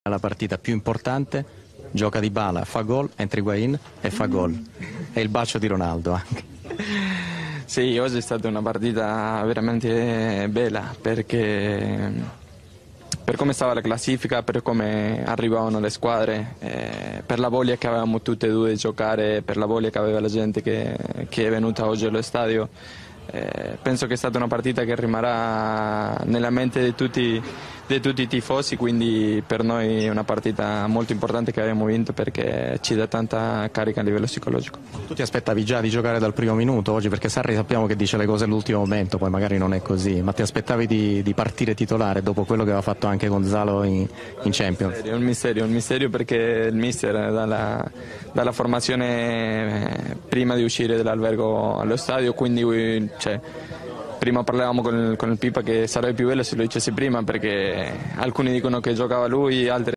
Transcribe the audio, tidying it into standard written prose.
La partita più importante, gioca Dybala, fa gol, entra Higuaín e fa gol. E il bacio di Ronaldo anche. Sì, oggi è stata una partita veramente bella perché per come stava la classifica, per come arrivavano le squadre, per la voglia che avevamo tutte e due di giocare, per la voglia che aveva la gente che è venuta oggi allo stadio. Penso che è stata una partita che rimarrà nella mente di tutti i tifosi, quindi per noi è una partita molto importante che abbiamo vinto perché ci dà tanta carica a livello psicologico. Tu ti aspettavi già di giocare dal primo minuto oggi, perché Sarri sappiamo che dice le cose all'ultimo momento, poi magari non è così, ma ti aspettavi di partire titolare dopo quello che aveva fatto anche Gonzalo in Champions? È un misterio perché il mister dalla formazione prima di uscire dall'albergo allo stadio, quindi prima parlavamo con il Pipa che sarebbe più bello se lo dicessi prima, perché alcuni dicono che giocava lui, altri